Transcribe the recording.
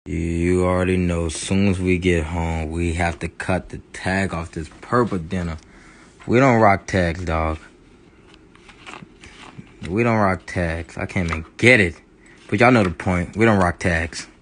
You already know, as soon as we get home, we have to cut the tag off this purple dinner. We don't rock tags, dog. We don't rock tags. I can't even get it. But y'all know the point. We don't rock tags.